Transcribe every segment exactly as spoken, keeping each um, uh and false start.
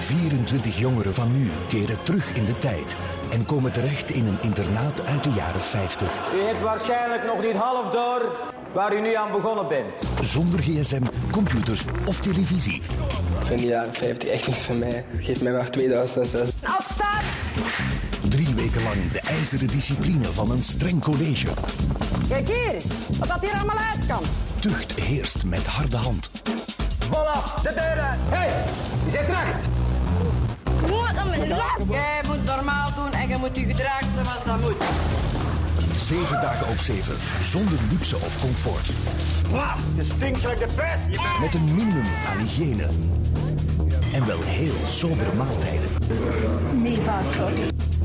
vierentwintig jongeren van nu keren terug in de tijd en komen terecht in een internaat uit de jaren vijftig. U hebt waarschijnlijk nog niet half door waar u nu aan begonnen bent. Zonder gsm, computers of televisie. Ik vind die jaren vijftig echt niks van mij. Geef mij maar tweeduizend zes. Opstaat! Drie weken lang de ijzeren discipline van een streng college. Kijk hier eens, wat dat hier allemaal uit kan. Tucht heerst met harde hand. Voilà, de deuren. Hé, hey, je zit recht. Moet dan met lap. Jij moet normaal doen en je moet je gedragen zoals dat moet. Zeven dagen op zeven, zonder luxe of comfort. Wauw, je stinkt gelijk de pest. Met een minimum aan hygiëne. En wel heel sobere maaltijden. Nee, vaas hoor.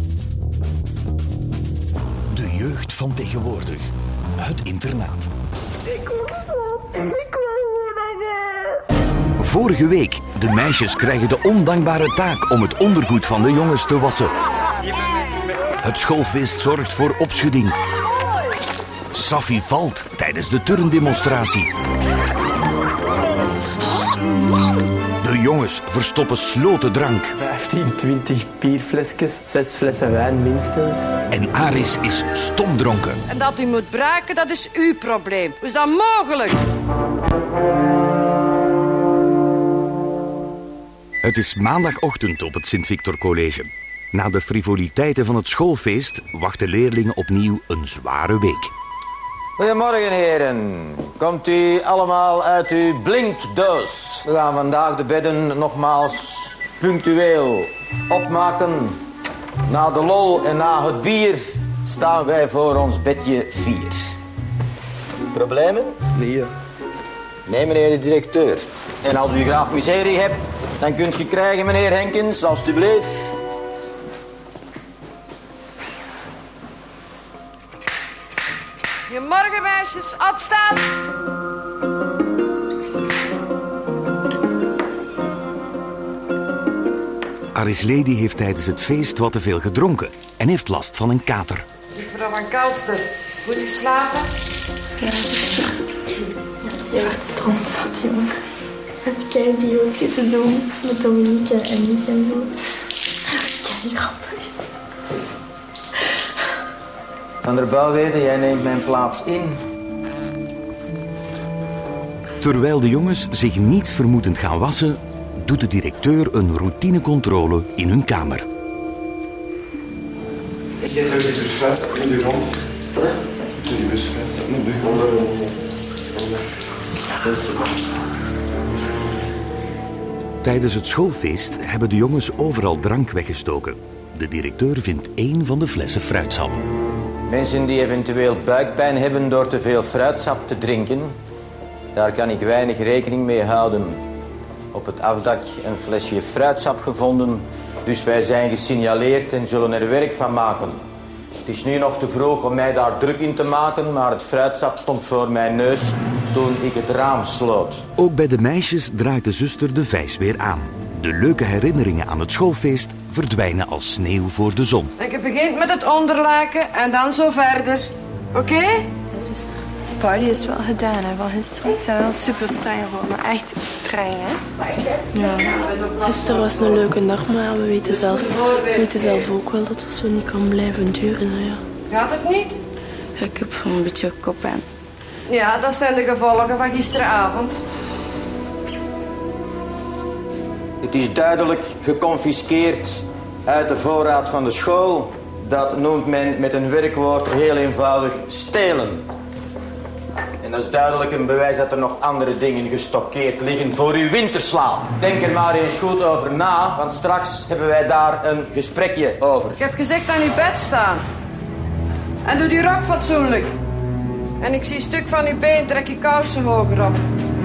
De jeugd van tegenwoordig. Het internaat. Ik kom zo. Ik wil gewoon naar huis. Vorige week. De meisjes krijgen de ondankbare taak om het ondergoed van de jongens te wassen. Het schoolfeest zorgt voor opschudding. Safi valt tijdens de turndemonstratie. De jongens verstoppen sloten drank. vijftien, twintig bierflesjes, zes flessen wijn minstens. En Aris is stomdronken. En dat u moet braken, dat is uw probleem. Hoe is dat mogelijk? Het is maandagochtend op het Sint-Victor College. Na de frivoliteiten van het schoolfeest wachten leerlingen opnieuw een zware week. Goedemorgen, heren. Komt u allemaal uit uw blinkdoos? We gaan vandaag de bedden nogmaals punctueel opmaken. Na de lol en na het bier staan wij voor ons bedje vier. Problemen? Nee. Nee, meneer de directeur. En als u graag miserie hebt, dan kunt u krijgen, meneer Henkens, alstublieft. Goedemorgen, meisjes. Opstaan. Aris Lady heeft tijdens het feest wat te veel gedronken en heeft last van een kater. Mevrouw van Kalster, goed geslapen? Ja, zuster. Je werd stroomzat, jongen. Het kei die ook zitten doen met Dominique en Nick en zo. Kei grappig. Van der Bouwwede, jij neemt mijn plaats in. Terwijl de jongens zich niet vermoedend gaan wassen, doet de directeur een routinecontrole in hun kamer. Ik heb er dus fluit in de grond. In die busfluit staat niet de grond. Tijdens het schoolfeest hebben de jongens overal drank weggestoken. De directeur vindt één van de flessen fruitsap. Mensen die eventueel buikpijn hebben door te veel fruitsap te drinken, daar kan ik weinig rekening mee houden. Op het afdak een flesje fruitsap gevonden, dus wij zijn gesignaleerd en zullen er werk van maken. Het is nu nog te vroeg om mij daar druk in te maken, maar het fruitsap stond voor mijn neus toen ik het raam sloot. Ook bij de meisjes draait de zuster de vijs weer aan. De leuke herinneringen aan het schoolfeest verdwijnen als sneeuw voor de zon. En je begint met het onderlaken en dan zo verder. Oké? Okay? Ja, zuster. De party is wel gedaan, hè, van gisteren. Ik ben wel super streng voor, maar echt streng, hè. Ja. Gisteren was een leuke dag, maar we weten zelf, we weten zelf ook wel dat het zo niet kan blijven duren. Hè, ja. Gaat het niet? Ja, ik heb gewoon een beetje koppijn. Ja, dat zijn de gevolgen van gisteravond. Het is duidelijk geconfiskeerd uit de voorraad van de school. Dat noemt men met een werkwoord heel eenvoudig stelen. En dat is duidelijk een bewijs dat er nog andere dingen gestockeerd liggen voor uw winterslaap. Denk er maar eens goed over na, want straks hebben wij daar een gesprekje over. Ik heb gezegd aan uw bed staan. En doe die rok fatsoenlijk. En ik zie een stuk van uw been, trek je kousen hoger op.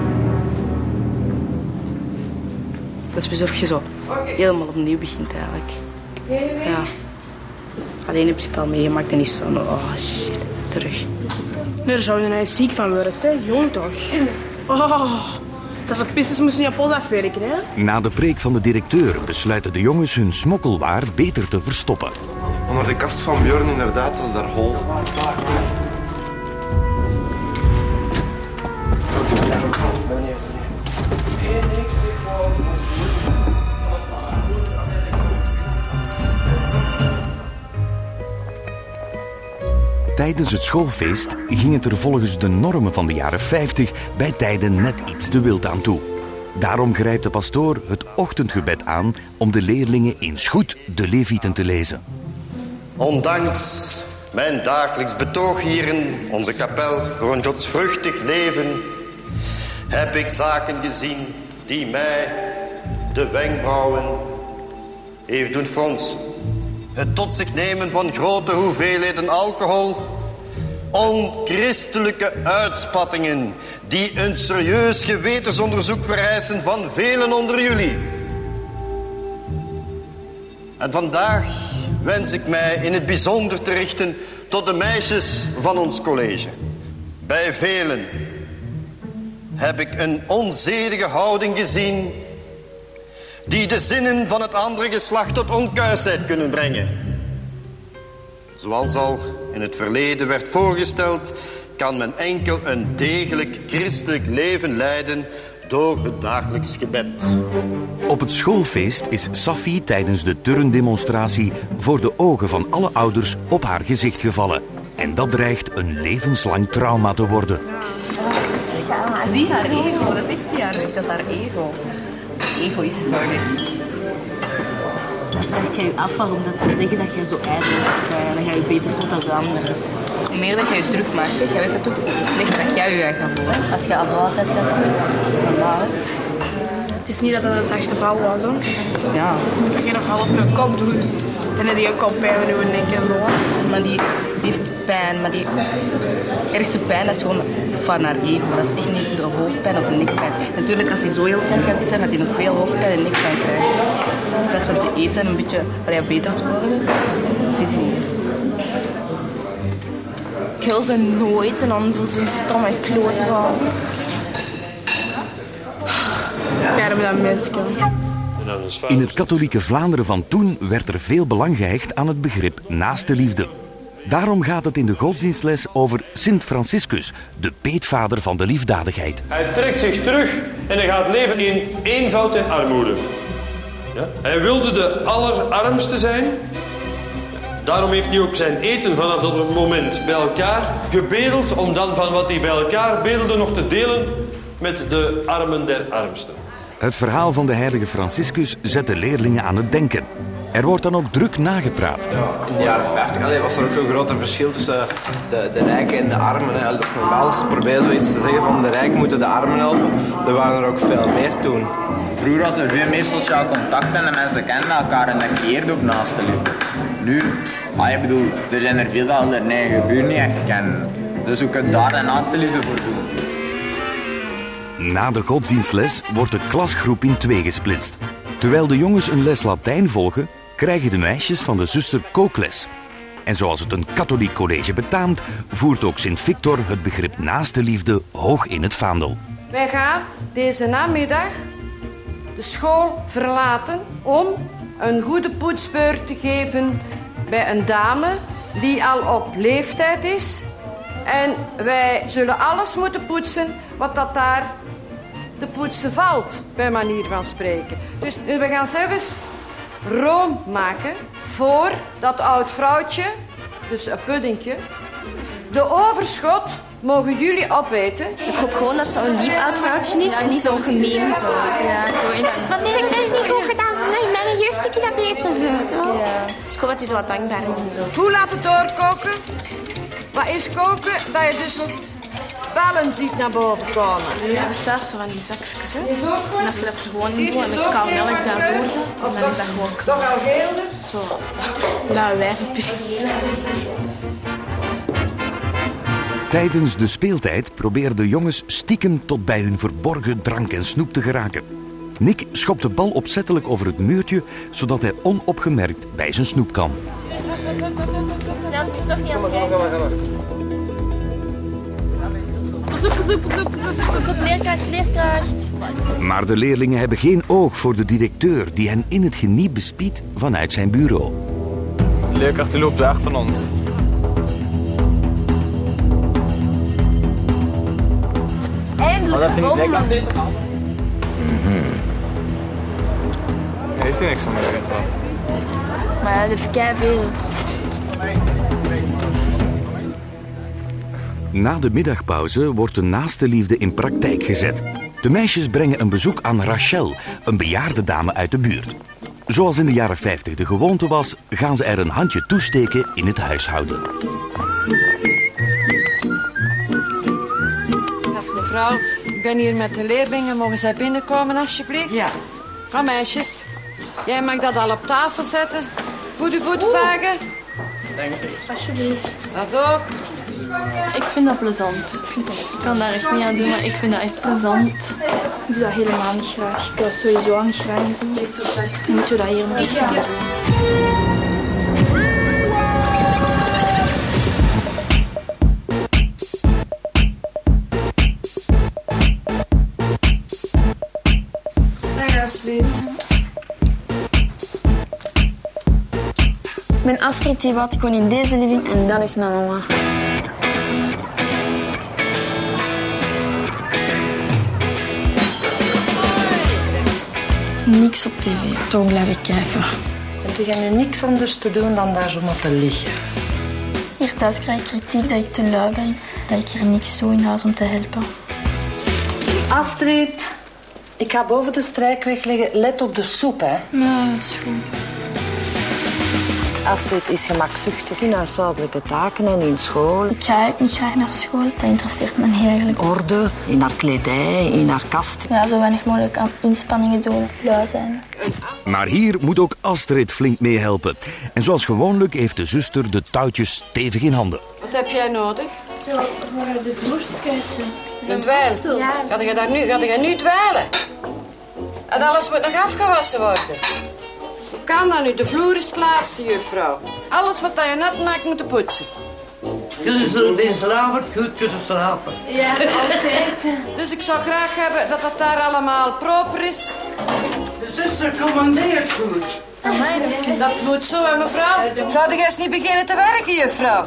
Dat is alsof je zo Okay. helemaal opnieuw begint eigenlijk. Nee, nee. Ja. Alleen heb je het al meegemaakt en is zo, oh shit, terug. Nee, daar zou je nou eens ziek van worden, zeg. Jong toch. Oh, dat is een pistes moesten je pols afwerken, hè? Na de preek van de directeur besluiten de jongens hun smokkelwaar beter te verstoppen. Onder de kast van Björn, inderdaad, dat is daar hol. Tijdens het schoolfeest ging het er volgens de normen van de jaren vijftig bij tijden net iets te wild aan toe. Daarom grijpt de pastoor het ochtendgebed aan om de leerlingen eens goed de Levieten te lezen. Ondanks mijn dagelijks betoog hier in onze kapel voor een godsvruchtig leven, heb ik zaken gezien die mij de wenkbrauwen heeft doen fronsen. Het tot zich nemen van grote hoeveelheden alcohol, onchristelijke uitspattingen die een serieus gewetensonderzoek vereisen van velen onder jullie. En vandaag wens ik mij in het bijzonder te richten tot de meisjes van ons college. Bij velen heb ik een onzedige houding gezien die de zinnen van het andere geslacht tot onkuisheid kunnen brengen. Zoals al in het verleden werd voorgesteld, kan men enkel een degelijk christelijk leven leiden door het dagelijks gebed. Op het schoolfeest is Safi tijdens de turndemonstratie voor de ogen van alle ouders op haar gezicht gevallen. En dat dreigt een levenslang trauma te worden. Zie haar ego, dat is echt haar, dat is haar ego. Ego is verder. Dacht jij je af waarom dat ze zeggen dat jij zo ijdel bent, dat jij je beter voelt dan de anderen? Hoe meer dat jij je druk maakt, jij weet het ook slecht dat jij je gaat voelen. Als je al zo altijd gaat doen, dat is normaal. Hè? Het is niet dat het een zachte val was. Hè? Ja. Dat je nog half mijn kop doet. Dan heb je ook al pijn in je nek en zo. Maar die, die heeft pijn, maar die ergste pijn dat is gewoon van haar ego. Dat is echt niet de hoofdpijn of de nekpijn. Natuurlijk, als hij zo heel de tijd gaat zitten, gaat hij nog veel hoofdpijn en nekpijn krijgen. In plaats van te eten en een beetje allee, beter te worden, zit hij hier. Ik wil ze nooit en dan voor zo'n stomme klote van. Ja, dat dat mesje. In het katholieke Vlaanderen van toen werd er veel belang gehecht aan het begrip naaste liefde. Daarom gaat het in de godsdienstles over Sint Franciscus, de peetvader van de liefdadigheid. Hij trekt zich terug en hij gaat leven in eenvoud en armoede. Ja? Hij wilde de allerarmste zijn. Daarom heeft hij ook zijn eten vanaf dat moment bij elkaar gebedeld, om dan van wat hij bij elkaar bedelde nog te delen met de armen der armsten. Het verhaal van de heilige Franciscus zet de leerlingen aan het denken. Er wordt dan ook druk nagepraat. Ja, in de jaren vijftig allee, was er ook een groter verschil tussen de, de rijken en de armen. Hè. Dat is normaal als ze proberen zoiets te zeggen van de rijken moeten de armen helpen. Er waren er ook veel meer toen. Vroeger was er veel meer sociaal contact en de mensen kenden elkaar en dat creëerde ook naaste liefde. Nu, ah, ik bedoel, er zijn er veel dat hun eigen buurt niet echt kennen. Dus hoe kun je daar de naaste liefde voor voelen? Na de godsdienstles wordt de klasgroep in twee gesplitst. Terwijl de jongens een les Latijn volgen, krijgen de meisjes van de zuster kookles. En zoals het een katholiek college betaamt, voert ook Sint Victor het begrip naaste liefde hoog in het vaandel. Wij gaan deze namiddag de school verlaten om een goede poetsbeurt te geven bij een dame die al op leeftijd is. En wij zullen alles moeten poetsen wat dat daar te poetsen valt, bij manier van spreken. Dus we gaan zelfs room maken voor dat oud vrouwtje, dus een puddingje. De overschot mogen jullie opeten. Ik hoop gewoon dat ze een lief oud vrouwtje is en niet zo gemeen. Zo. Ja, zo Zeg, zeg, dat is niet goed gedaan. In mijn jeugd heb ik dat beter zo. Ja. Dus ik hoop dat hij zo wat dankbaar is en zo. Hoe laten doorkoken? Wat is koken? Dat je dus bellen ziet naar boven komen. Nu hebben we thuis zo van die zakjes. Hè? En als je dat er gewoon in doet en met koude melk daardoor, dan is dat gewoon toch al geel. Zo, lauwe wijvenpudding. Tijdens de speeltijd proberen de jongens stiekem tot bij hun verborgen drank en snoep te geraken. Nick schopt de bal opzettelijk over het muurtje, zodat hij onopgemerkt bij zijn snoep kan. Snel, het is toch niet aan het Pas op, pas op, pas op, pas op, leerkracht, leerkracht. Maar de leerlingen hebben geen oog voor de directeur die hen in het geniep bespiedt vanuit zijn bureau. De leerkracht die loopt weg van ons. Eindelijk gevonden. Mm-hmm. Er is er niks van mij erin. Maar ja, dat heeft kei veel. Na de middagpauze wordt de naaste liefde in praktijk gezet. De meisjes brengen een bezoek aan Rachel, een bejaarde dame uit de buurt. Zoals in de jaren vijftig de gewoonte was, gaan ze er een handje toesteken in het huishouden. Dag mevrouw, ik ben hier met de leerlingen. Mogen zij binnenkomen alsjeblieft? Ja. Kom meisjes, jij mag dat al op tafel zetten. Goed uw voeten vagen. Dank u. Alsjeblieft. Dat ook. Ik vind dat plezant. Ik kan daar echt niet aan doen, maar ik vind dat echt plezant. Ik doe dat helemaal niet graag. Ik was sowieso al niet graag doen. Dan moeten we dat hier een beetje aan doen. Dag Astrid. Mijn Astrid die woont gewoon in deze living en dat is mijn mama. Niks op tv, toch blijf ik kijken. Heb jij nu niks anders te doen dan daar zo maar te liggen? Hier thuis krijg ik kritiek dat ik te lui ben, dat ik er niks doe in huis om te helpen. Astrid, ik ga boven de strijkweg leggen. Let op de soep, hè. Nee, dat is goed. Astrid is gemakzuchtig in huishoudelijke taken en in school. Ik ga eigenlijk niet graag naar school, dat interesseert me eigenlijk. Orde, in haar kledij, in haar kast. Ja, zo weinig mogelijk aan inspanningen doen, lui zijn. Maar hier moet ook Astrid flink meehelpen. En zoals gewoonlijk heeft de zuster de touwtjes stevig in handen. Wat heb jij nodig? Zo, voor de vloer te kuisen. Een dweil? Ja. Ga je daar nu, ga je nu dweilen? En alles moet nog afgewassen worden. Hoe kan dat nu? De vloer is het laatste, juffrouw. Alles wat je nat maakt, moet je poetsen. Je zult deze avond goed kunnen slapen. Ja, altijd. Dus ik zou graag hebben dat dat daar allemaal proper is. De zuster commandeert goed. Amai, dat moet zo, hè, mevrouw. Zou jij eens niet beginnen te werken, juffrouw?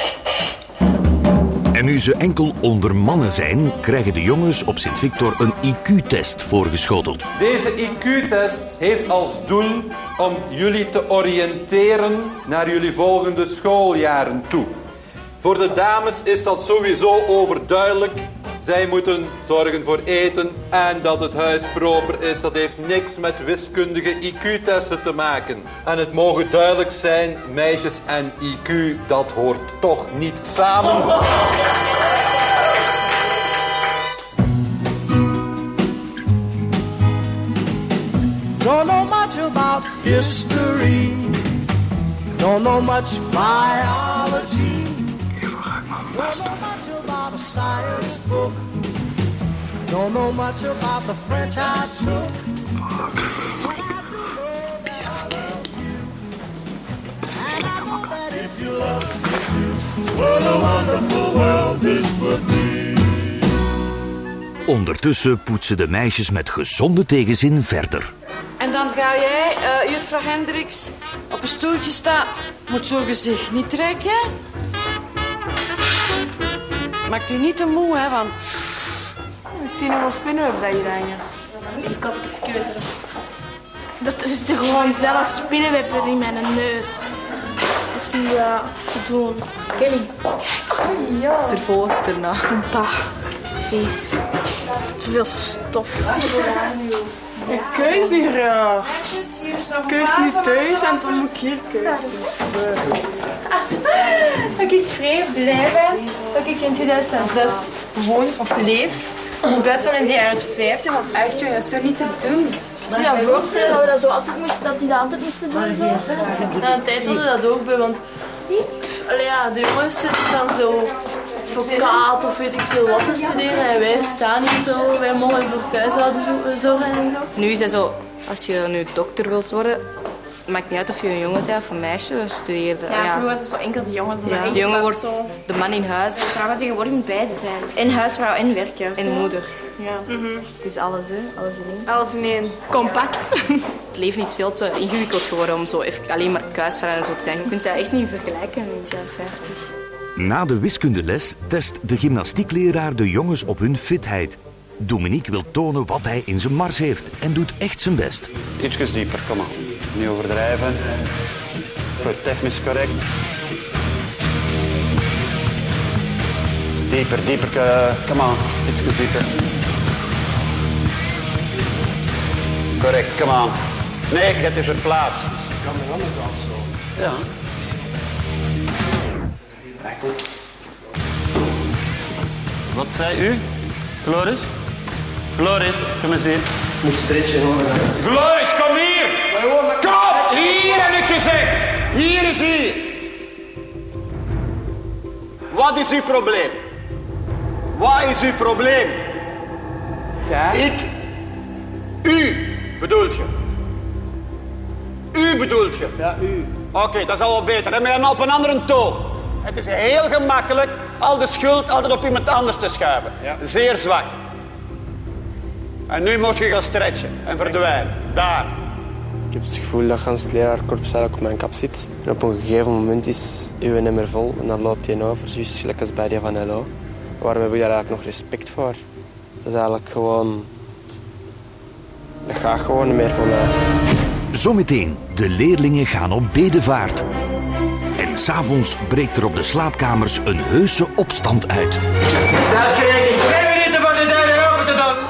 En nu ze enkel onder mannen zijn, krijgen de jongens op Sint-Victor een I Q-test voorgeschoteld. Deze I Q-test heeft als doel om jullie te oriënteren naar jullie volgende schooljaren toe. Voor de dames is dat sowieso overduidelijk. Zij moeten zorgen voor eten en dat het huis proper is. Dat heeft niks met wiskundige I Q-testen te maken. En het mogen duidelijk zijn, meisjes en I Q, dat hoort toch niet samen. Don't know much about history. Don't know much biology. Hiervoor ga ik maar mijn best doen. About a science book. Don't know much about the French I took. Piece of cake. Het is echt lekker makkelijk. If you love me too, what a wonderful world this would be. Ondertussen poetsen de meisjes met gezonde tegenzin verder. En dan ga jij, uh, juffrouw Hendricks, op een stoeltje staan. Moet zo'n gezicht niet trekken. Maakt u niet te moe, hè, want... Misschien nog wel spinnenweb dat hier hangen. Ik had geskeuterd. Dat is er gewoon zelf spinnenweb in mijn neus. Dat is niet uh, te doen. Kelly. Ja. Ervoor, daarna. Bah, vies. Zoveel stof. Ik keus niet raar. Ik keus niet thuis en dan moet ik hier keuzen. Dat ik vrij blij ben dat ik in tweeduizend zes woon of leef. In plaats van in de jaren vijftig, want echt, dat is zo niet te doen. Kun je je voorstellen dat we dat zo altijd moesten, dat die dat altijd moesten doen? Zo? Na een tijd hadden we dat ook bij, want pff, allee, ja, de jongens zitten dan zo advocaat of weet ik veel wat te studeren en wij staan hier zo, wij mogen voor thuishouden zorgen en zo. Nu is het zo, als je nu dokter wilt worden, maakt niet uit of je een jongen bent of een meisje, dus studeer. Ja, ja. Vroeger was het voor enkel de jongens. Ja. De jongen wordt zo de man in huis. De vrouw tegenwoordig moet beide zijn. In huisvrouw en werker. En moeder. Ja. Mm-hmm. Het is alles, hè? Alles in één. Alles in één. Compact. Het leven is veel te ingewikkeld geworden om zo even alleen maar kuisvrouw en zo te zijn. Je kunt dat echt niet vergelijken in het jaar vijftig. Na de wiskundeles test de gymnastiekleraar de jongens op hun fitheid. Dominique wil tonen wat hij in zijn mars heeft en doet echt zijn best. Ietsjes dieper, kom maar. Niet overdrijven. Goed, technisch correct. Dieper, dieper. Uh, come on. Iets dieper. Correct, come on. Nee, je hebt je verplaatst. Kan er anders af zo. Ja. Wat zei u, Floris? Floris, kom eens hier. Moet stretchen hoor. Floris, kom hier! Kom! Hier heb ik gezegd! Hier is hier. Wat is uw probleem? Wat is uw probleem? Kijk. Ik? U bedoelt je? U bedoelt je? Ja, u. Oké, okay, dat is al wel beter. En maar op een andere toon. Het is heel gemakkelijk al de schuld altijd op iemand anders te schuiven. Ja. Zeer zwak. En nu moet je gaan stretchen en verdwijnen. Daar. Ik heb het gevoel dat gans het leraarkorps eigenlijk op mijn kap zit. En op een gegeven moment is uw nummer vol en dan loopt hij over, juist gelijk als bij die van L O. Waarom heb ik daar eigenlijk nog respect voor? Dat is eigenlijk gewoon... Dat gaat gewoon niet meer voor mij. Zometeen, de leerlingen gaan op bedevaart. En 's avonds breekt er op de slaapkamers een heuse opstand uit. Dat krijg ik twee minuten van de deur open te doen.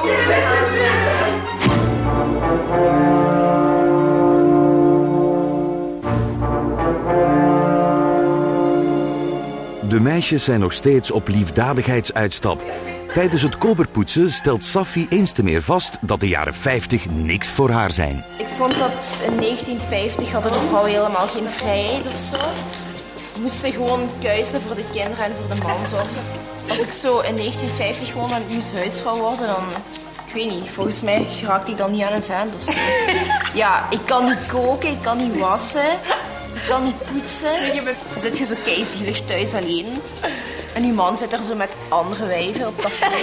De meisjes zijn nog steeds op liefdadigheidsuitstap. Tijdens het koperpoetsen stelt Safi eens te meer vast dat de jaren vijftig niks voor haar zijn. Ik vond dat in negentien vijftig hadden de vrouwen helemaal geen vrijheid of zo. We moesten gewoon kuisen voor de kinderen en voor de man zorgen. Als ik zo in negentien vijftig gewoon een moest huisvrouw worden, dan... Ik weet niet, volgens mij raakte ik dan niet aan een vent of zo. Ja, ik kan niet koken, ik kan niet wassen, ik kan niet poetsen. Dan zit je zo keizielig thuis alleen. En die man zit er zo met andere wijven op café.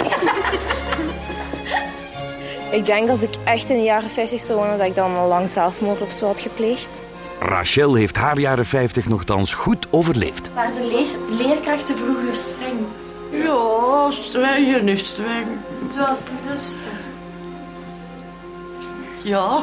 Ik denk als ik echt in de jaren vijftig zou wonen, dat ik dan al lang zelfmoord of zo had gepleegd. Rachel heeft haar jaren vijftig nogthans goed overleefd. Waren de leer leerkrachten vroeger streng? Ja, streng en niet streng. Zoals de zuster. Ja.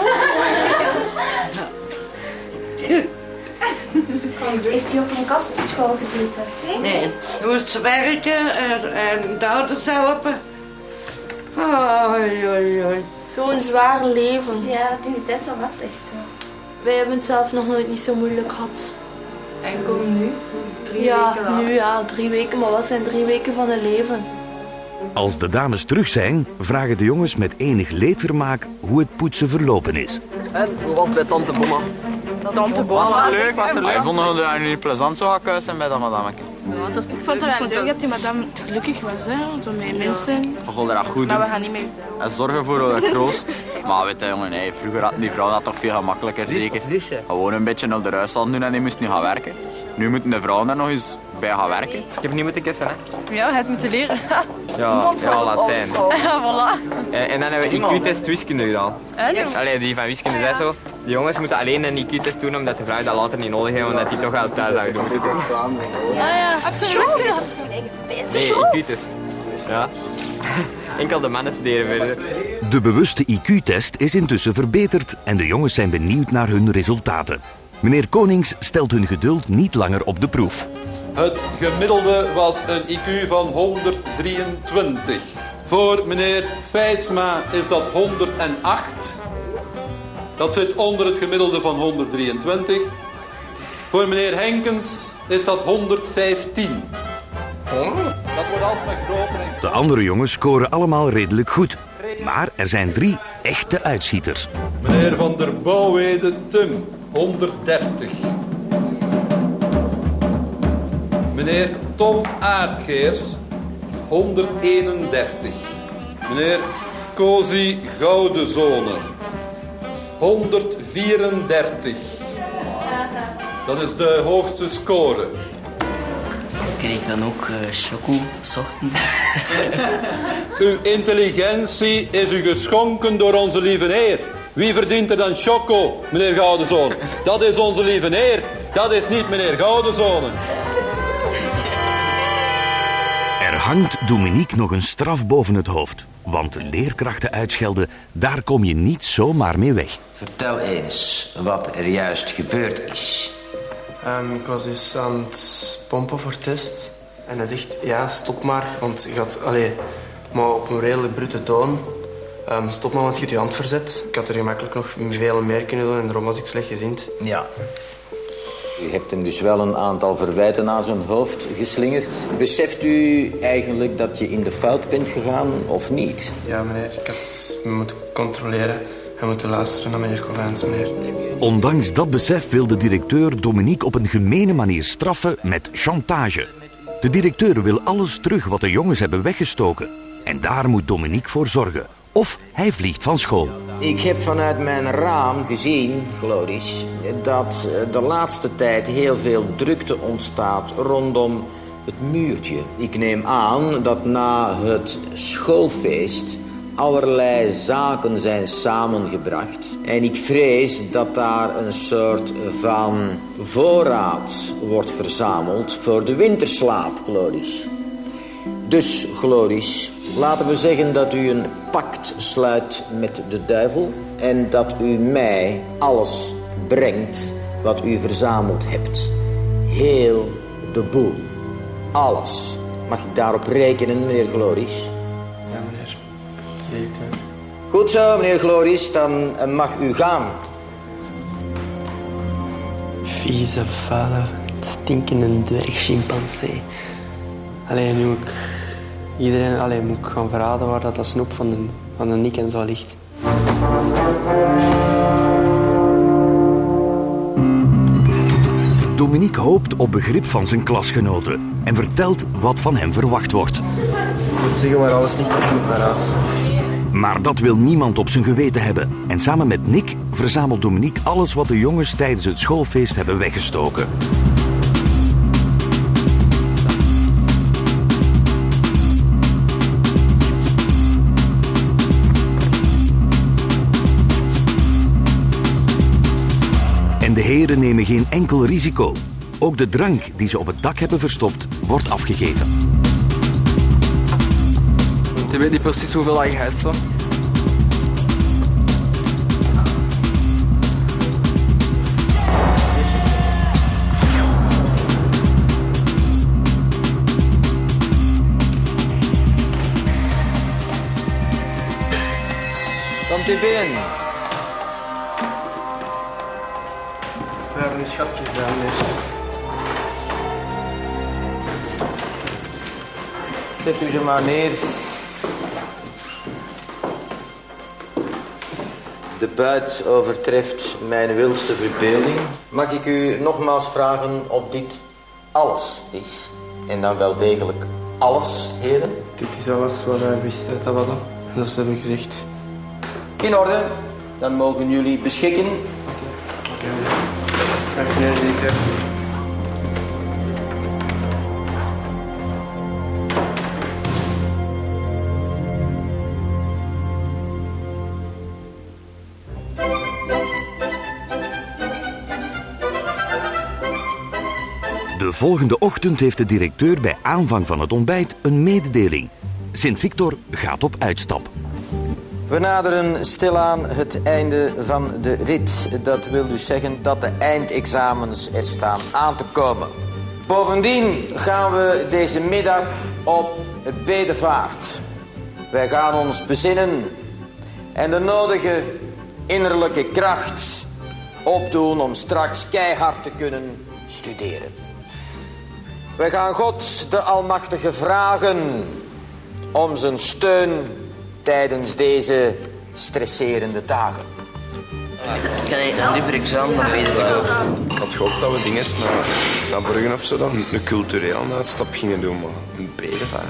Heeft u op een kastschool gezeten? Nee, je moest werken en, en de ouders helpen. Oei, oei, oei. Zo'n zwaar leven. Ja, die Tessa was echt zo. Wij hebben het zelf nog nooit niet zo moeilijk gehad. Enkel nu? Drie ja, weken lang. nu ja, drie weken. Maar wat zijn drie weken van een leven? Als de dames terug zijn, vragen de jongens met enig leedvermaak hoe het poetsen verlopen is. En hoe was het bij tante Bomma? Tante Was Bomma. het leuk? Was het leuk? Ik vond dat we er niet plezant zo gaan kuisen bij dat madameke. Ja, dat is ik vond het wel leuk dat die madame gelukkig was, hè. Zo met mensen. We gaan dat goed Maar doen. we gaan niet meer. En zorgen voor de kroost. Maar weet je, jongen, nee, vroeger had die vrouw dat toch veel gemakkelijker, zeker. Gewoon een beetje naar de huisstand doen en die moest niet gaan werken. Nu moeten de vrouwen daar nog eens bij gaan werken. Ik heb niet moeten kussen, hè? Ja, je hebt moeten leren. Ja, ja, Latijn. Ja, voilà. En, en dan hebben we I Q-test wiskunde gedaan. En? Allee, die van wiskunde zei zo, de jongens moeten alleen een I Q-test doen omdat de vrouwen dat later niet nodig hebben, omdat die toch wel thuis zouden doen. Ja, ja. Wiskunde. Nee, I Q-test. Ja. Enkel de mannen studeren verder. De bewuste I Q-test is intussen verbeterd en de jongens zijn benieuwd naar hun resultaten. Meneer Konings stelt hun geduld niet langer op de proef. Het gemiddelde was een I Q van honderddrieëntwintig. Voor meneer Feitsma is dat honderdacht. Dat zit onder het gemiddelde van honderddrieëntwintig. Voor meneer Henkens is dat honderdvijftien. Dat wordt alsmaar groter en... De andere jongens scoren allemaal redelijk goed. Maar er zijn drie echte uitschieters. Meneer Van der Bouwede Tim, honderddertig. Meneer Tom Aardgeers, honderdeenendertig. Meneer Cozy Goudenzone, honderdvierendertig. Dat is de hoogste score. Krijg ik dan ook uh, choco, 's ochtends? Uw intelligentie is u geschonken door onze lieve Heer. Wie verdient er dan choco, meneer Goudenzone? Dat is onze lieve Heer. Dat is niet meneer Goudenzone. Er hangt Dominique nog een straf boven het hoofd. Want leerkrachten uitschelden, daar kom je niet zomaar mee weg. Vertel eens wat er juist gebeurd is. Um, ik was dus aan het pompen voor test. En hij zegt, ja, stop maar, want je gaat... Allee, maar op een redelijk brute toon. Um, stop maar, want je hebt je hand verzet. Ik had er gemakkelijk nog veel meer kunnen doen en daarom was ik slechtgezind. Ja. U hebt hem dus wel een aantal verwijten aan zijn hoofd geslingerd. Beseft u eigenlijk dat je in de fout bent gegaan of niet? Ja, meneer. Ik had me moeten controleren en moeten luisteren naar meneer Kovijns, meneer. Ondanks dat besef wil de directeur Dominique op een gemene manier straffen met chantage. De directeur wil alles terug wat de jongens hebben weggestoken. En daar moet Dominique voor zorgen. Of hij vliegt van school. Ik heb vanuit mijn raam gezien, Gloris, dat de laatste tijd heel veel drukte ontstaat rondom het muurtje. Ik neem aan dat na het schoolfeest allerlei zaken zijn samengebracht. En ik vrees dat daar een soort van voorraad wordt verzameld voor de winterslaap, Gloris. Dus, Gloris, laten we zeggen dat u een pact sluit met de duivel en dat u mij alles brengt wat u verzameld hebt. Heel de boel. Alles. Mag ik daarop rekenen, meneer Gloris? Ja, meneer. Directeur. Goed zo, meneer Gloris, dan mag u gaan. Vieze, vuile, stinkende dwergchimpansee. Alleen nu moet ik iedereen alleen moet ik gaan verraden waar dat, dat snoep van de, van de Nick en zo ligt. Dominique hoopt op begrip van zijn klasgenoten en vertelt wat van hem verwacht wordt. Ik moet zeggen waar alles ligt, dat ik naar huis. Maar dat wil niemand op zijn geweten hebben. En samen met Nick verzamelt Dominique alles wat de jongens tijdens het schoolfeest hebben weggestoken. En de heren nemen geen enkel risico. Ook de drank die ze op het dak hebben verstopt, wordt afgegeven. Je weet niet precies hoeveel dat je hebt, zo. Komt u binnen. We hebben nu schatjes bij, meneer. Zet u ze maar neer. De buit overtreft mijn wildste verbeelding. Mag ik u nogmaals vragen of dit alles is? En dan wel degelijk alles, heren? Dit is alles wat wij wisten dat we hadden. En dat hebben we gezegd. In orde. Dan mogen jullie beschikken. Oké, okay. Meneer de directeur. De volgende ochtend heeft de directeur bij aanvang van het ontbijt een mededeling. Sint-Victor gaat op uitstap. We naderen stilaan het einde van de rit. Dat wil dus zeggen dat de eindexamens er staan aan te komen. Bovendien gaan we deze middag op bedevaart. Wij gaan ons bezinnen en de nodige innerlijke kracht opdoen om straks keihard te kunnen studeren. Wij gaan God de Almachtige vragen om zijn steun tijdens deze stresserende dagen. Ik kan niet liever examen dan beter gaan. Ik had gehoopt dat we dingen naar, naar Bruggen of zo dan een cultureel uitstap gingen doen, maar een bedevaart.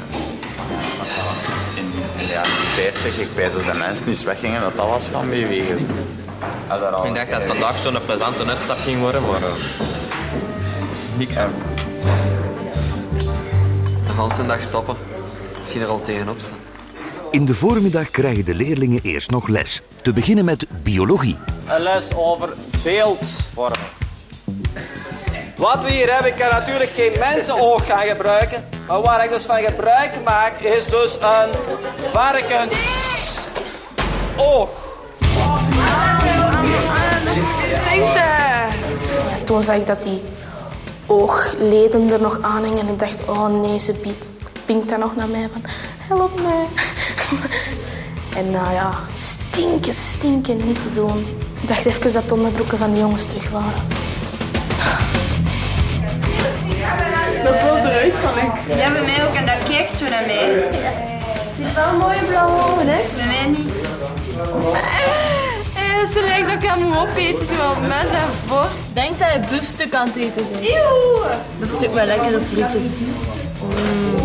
In de jaren vijftig, ik weet dat de mensen niet weggingen, dat dat was gaan bewegen. Ik dacht dat vandaag zo'n plezante uitstap ging worden, maar uh, niks. Ja. De hele dag stappen. Misschien er al tegenop staan. In de voormiddag krijgen de leerlingen eerst nog les. Te beginnen met biologie. Een les over beeldvorming. Wat we hier hebben, ik kan natuurlijk geen mensenoog gaan gebruiken. Maar waar ik dus van gebruik maak, is dus een varkensoog. Toen zag ik dat hij oogleden er nog aanhingen. En ik dacht, oh nee, ze biedt, pinkt dan nog naar mij van, help mij. En nou ja, stinken, stinken, niet te doen. Ik dacht even dat de onderbroeken van de jongens terug waren. Dat wil eruit van ik. Ja, bij mij ook. En dat kijkt zo naar mij. Je hebt wel mooie blauwe ogen, hè? Bij mij niet. Eh, zo lijkt dat ik aan moet opeten, zo mes en voor. Denk dat je buffstuk aan het eten bent. Eeuw! Buffstuk met lekkere frietjes. Mm.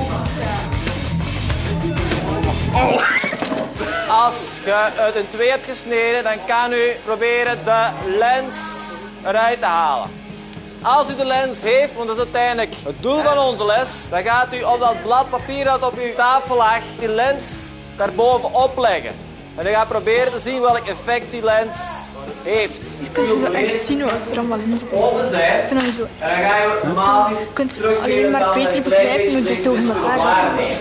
Oh. Als je het in twee hebt gesneden, dan kan u proberen de lens eruit te halen. Als u de lens heeft, want dat is uiteindelijk het doel van onze les, dan gaat u op dat blad papier dat op uw tafel lag, die lens daarbovenop leggen. En u gaat proberen te zien welk effect die lens heeft. Hier kun je zo echt zien als er allemaal in zit. Open zijn. Ik vind dat je zo... En dan ga je normaal Je kunt alleen maar beter begrijpen hoe dit over elkaar zit.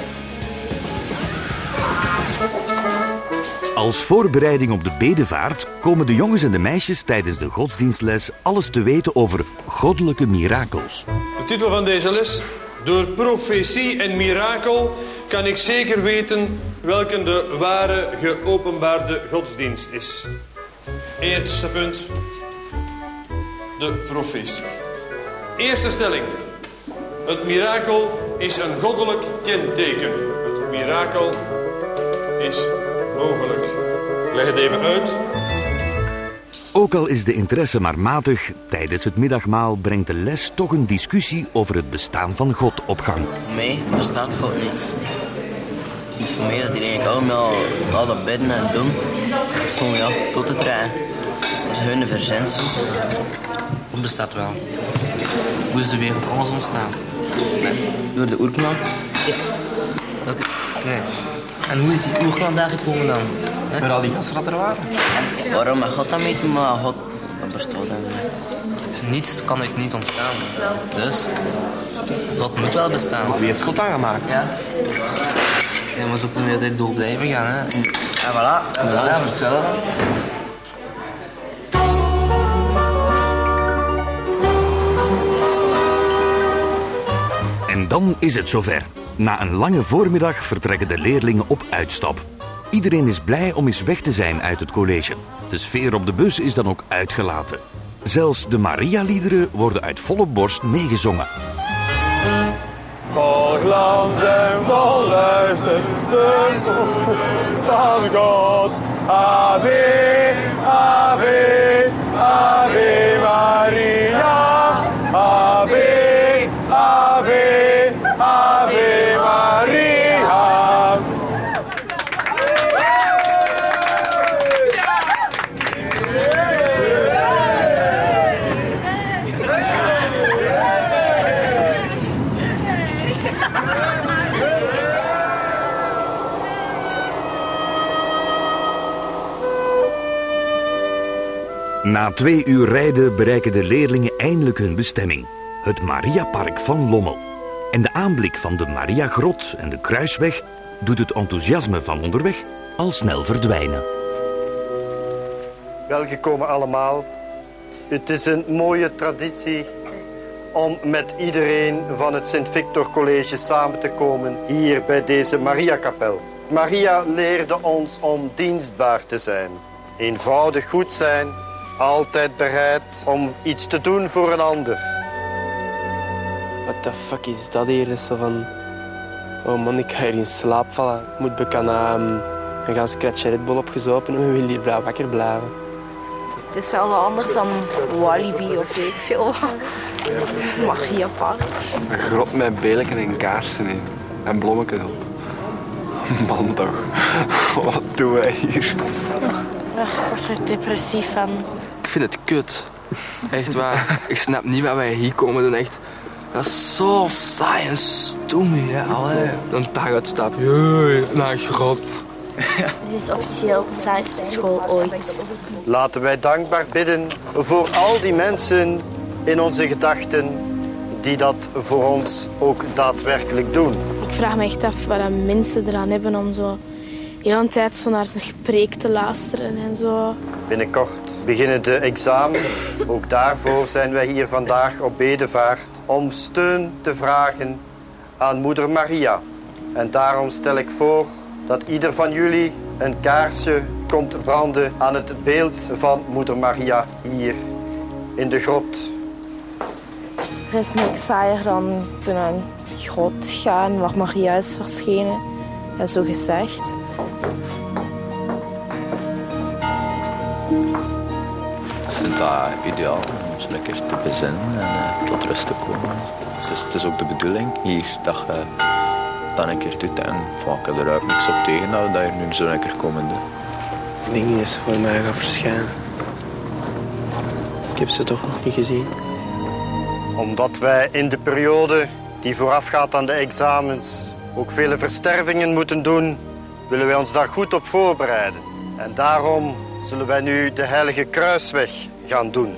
Als voorbereiding op de bedevaart komen de jongens en de meisjes tijdens de godsdienstles alles te weten over goddelijke mirakels. De titel van deze les: door profetie en mirakel kan ik zeker weten welke de ware geopenbaarde godsdienst is. Eerste punt: de profetie. Eerste stelling: het mirakel is een goddelijk kenteken. Het mirakel is mogelijk. Ik leg het even uit. Ook al is de interesse maar matig, tijdens het middagmaal brengt de les toch een discussie over het bestaan van God op gang. Voor mij bestaat God niet. Iets voor mij dat iedereen allemaal laten bidden en doen. Gewoon ja, tot te trein. Het is hun verzinsel. God bestaat wel. Hoe is de wereld alles ontstaan? Door de oerknal? Ja. Welke? Nee. En hoe is die oerknal daar gekomen dan? Door al die gasten dat er waren? En waarom met God dat mee te maken? God, dat bestaat dan niet. Niets kan uit niets ontstaan. Dus, God moet wel bestaan. Wie heeft God dan gemaakt? Ja. Je moet ook weer dit door blijven gaan, hè. En voilà. En voilà, ja, vertellen. En dan is het zover. Na een lange voormiddag vertrekken de leerlingen op uitstap. Iedereen is blij om eens weg te zijn uit het college. De sfeer op de bus is dan ook uitgelaten. Zelfs de Maria-liederen worden uit volle borst meegezongen. Vol glans en vol luister, de koor van God. Ave, Ave, Ave Maria. Ave, Ave, Ave Maria. Na twee uur rijden bereiken de leerlingen eindelijk hun bestemming. Het Mariapark van Lommel. En de aanblik van de Mariagrot en de Kruisweg doet het enthousiasme van onderweg al snel verdwijnen. Welgekomen allemaal. Het is een mooie traditie om met iedereen van het Sint-Victor College samen te komen hier bij deze Mariakapel. Maria leerde ons om dienstbaar te zijn, eenvoudig goed zijn, altijd bereid om iets te doen voor een ander. What the fuck is dat hier? Dat is zo van... Oh man, ik ga hier in slaap vallen. Ik moet bekend um, een gaan scratchen Red Bull opgezopen en we willen hier blauw wakker blijven. Het is wel wat anders dan Walibi of weet ik veel wat. Mariapark. Een grot met belijken en kaarsen in. En blommetjes op. Man toch. Wat doen wij hier? Ik word er depressief van. Ik vind het kut. Echt waar. Ik snap niet wat wij hier komen doen, echt. Dat is zo saai en stoem, ja. Allee. Dan dag uitstap. Jee, naar een grot. Dit is officieel de saaiste school ooit. Laten wij dankbaar bidden voor al die mensen in onze gedachten die dat voor ons ook daadwerkelijk doen. Ik vraag me echt af wat mensen eraan hebben om zo heel een tijd zo naar de preek te luisteren en zo. Binnenkort beginnen de examens. Ook daarvoor zijn wij hier vandaag op bedevaart om steun te vragen aan Moeder Maria. En daarom stel ik voor dat ieder van jullie een kaarsje komt branden aan het beeld van Moeder Maria hier in de grot. Er is niks saaier dan zo'n grot gaan waar Maria is verschenen. Ja, zo gezegd. Ik vind dat ideaal om zo lekker te bezinnen en uh, tot rust te komen. Dus het is ook de bedoeling hier dat je dat een keer doet. En van, ik heb er ook niks op tegen dat je nu zo lekker komen doet. Dingen is voor mij gaan verschijnen. Ik heb ze toch nog niet gezien. Omdat wij in de periode die voorafgaat aan de examens ook vele verstervingen moeten doen, willen wij ons daar goed op voorbereiden. En daarom zullen wij nu de Heilige Kruisweg gaan doen.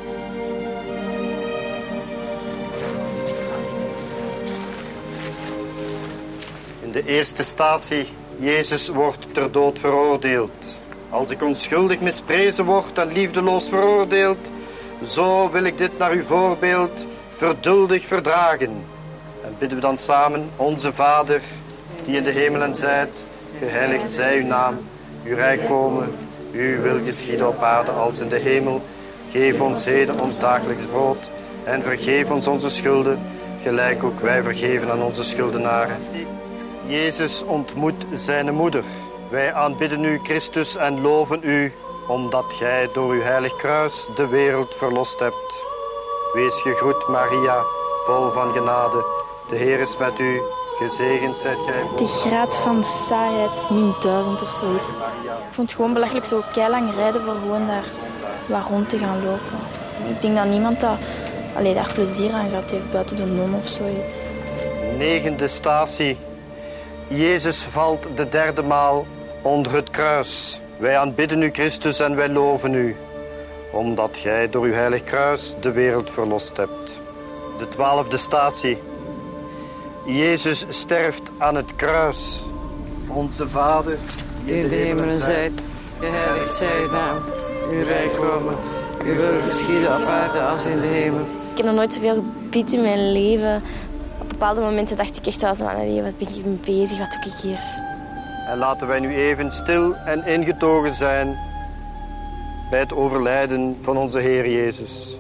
In de eerste statie, Jezus wordt ter dood veroordeeld. Als ik onschuldig misprezen word en liefdeloos veroordeeld, zo wil ik dit naar uw voorbeeld verduldig verdragen. En bidden we dan samen, onze Vader, die in de hemelen zijt, geheiligd zij uw naam, uw rijk komen, uw wil geschieden op aarde als in de hemel. Geef ons heden ons dagelijks brood en vergeef ons onze schulden, gelijk ook wij vergeven aan onze schuldenaren. Jezus ontmoet zijn moeder. Wij aanbidden u, Christus, en loven u, omdat gij door uw heilig kruis de wereld verlost hebt. Wees gegroet, Maria, vol van genade. De Heer is met u, gezegend zijt gij. De graad van saaiheid is min duizend of zoiets. Ik vond het gewoon belachelijk zo keilang rijden voor gewoon daar waar rond te gaan lopen. Ik denk dat niemand dat, allee, daar plezier aan gaat heeft buiten de non of zoiets. Negende statie. Jezus valt de derde maal onder het kruis. Wij aanbidden u, Christus, en wij loven u, omdat gij door uw heilig kruis de wereld verlost hebt. De twaalfde statie. Jezus sterft aan het kruis. Onze Vader, die in de hemelen zijt, geheiligd zij uw naam. Uw rijk komen, uw wil geschieden op aarde als in de hemel. Ik heb nog nooit zoveel gebid in mijn leven. Op bepaalde momenten dacht ik echt wel zo van, nee, wat ben ik mee bezig, wat doe ik hier? En laten wij nu even stil en ingetogen zijn bij het overlijden van onze Heer Jezus.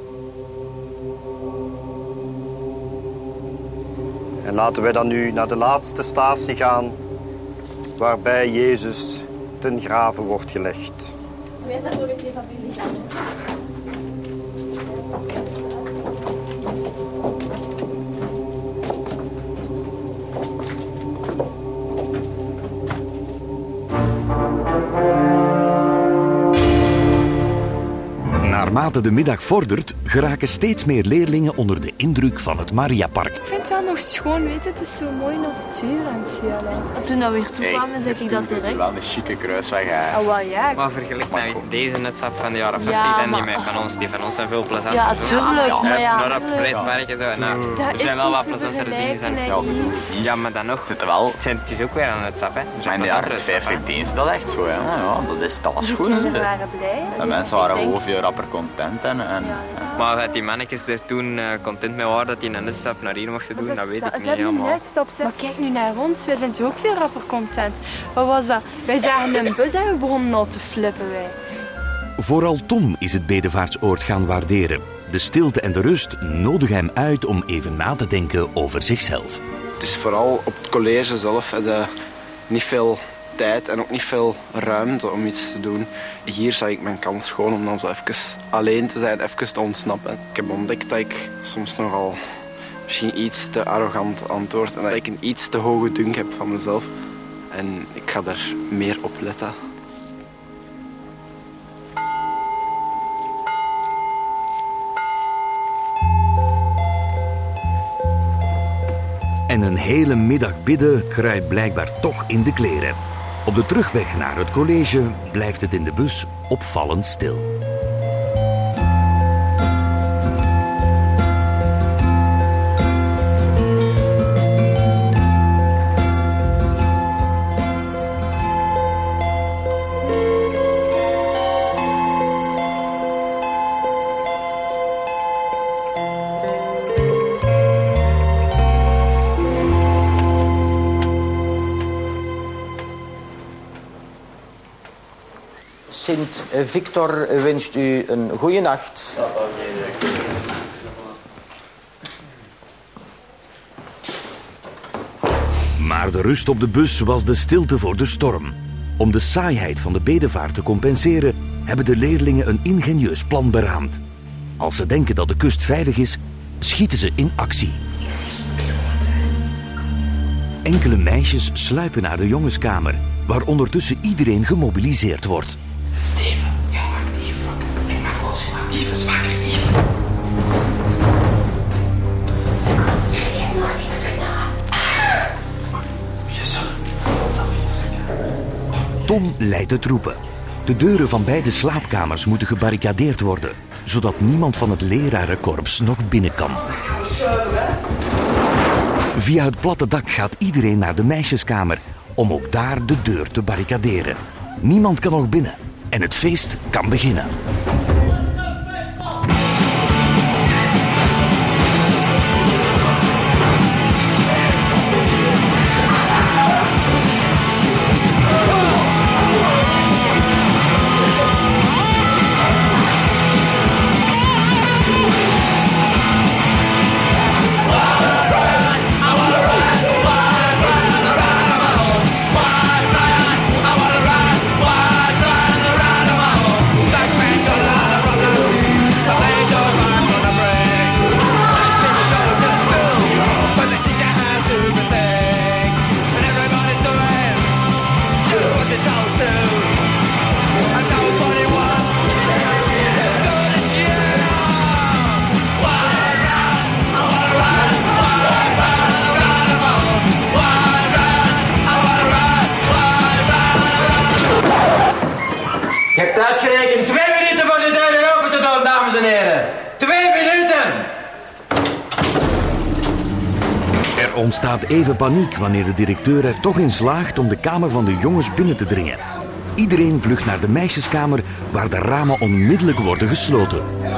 En laten wij dan nu naar de laatste statie gaan, waarbij Jezus ten grave wordt gelegd. Naarmate de middag vordert, geraken steeds meer leerlingen onder de indruk van het Mariapark. Ik vind het wel nog schoon, weet je, het is zo mooi natuur aan het zien. Toen we weer toe kwamen, zei ik dat direct. Wel een chique kruisweg. Hè. Oh, wel, ja. Maar vergelijk met deze netstap van de jaren vijftig Ja, en die maar- met van ons, die van ons zijn veel plezanter. Ja, tuurlijk, maar ja. Dorp, Breedpark en zo. Nou, Dat er is zijn wel niet wat te plezantere dingen. Zijn. vergelijken, Ja, ja, maar dan nog. Het wel. Het, zijn, het is ook weer aan het stap, hè. Er Maar zijn in de jaren plezantere stap, hè. vijftig is dat echt zo, ja. Ja, dat, is, dat was De goed. Hè. kinderen waren blij. De mensen waren gewoon veel rapper content. En, en, Maar dat die mannetjes er toen uh, content mee waren dat die een stap naar hier mochten doen, dat weet ik Ze niet hebben een helemaal. uitstap. Maar kijk nu naar ons, wij zijn toch ook veel rapper content. Wat was dat? Wij zagen een bus en we begonnen al te flippen, wij. Vooral Tom is het bedevaartsoord gaan waarderen. De stilte en de rust nodigen hem uit om even na te denken over zichzelf. Het is vooral op het college zelf hè, de, niet veel tijd en ook niet veel ruimte om iets te doen. Hier zag ik mijn kans gewoon om dan zo even alleen te zijn, even te ontsnappen. Ik heb ontdekt dat ik soms nogal misschien iets te arrogant antwoord en dat ik een iets te hoge dunk heb van mezelf. En ik ga daar meer op letten. En een hele middag bidden kruipt blijkbaar toch in de kleren. Op de terugweg naar het college blijft het in de bus opvallend stil. Sint-Victor wenst u een goede nacht. Maar de rust op de bus was de stilte voor de storm. Om de saaiheid van de bedevaart te compenseren, hebben de leerlingen een ingenieus plan beraamd. Als ze denken dat de kust veilig is, schieten ze in actie. Enkele meisjes sluipen naar de jongenskamer, waar ondertussen iedereen gemobiliseerd wordt. Steven, ja, actief. Ik maak los, actief is vaak actief. Ze hebben nog niks gedaan. Tom leidt de troepen. De deuren van beide slaapkamers moeten gebarricadeerd worden, zodat niemand van het lerarenkorps nog binnen kan. Via het platte dak gaat iedereen naar de meisjeskamer om ook daar de deur te barricaderen. Niemand kan nog binnen en het feest kan beginnen. Je hebt uitgerekend twee minuten voor de deuren open te doen, dames en heren. Twee minuten! Er ontstaat even paniek wanneer de directeur er toch in slaagt om de kamer van de jongens binnen te dringen. Iedereen vlucht naar de meisjeskamer, waar de ramen onmiddellijk worden gesloten.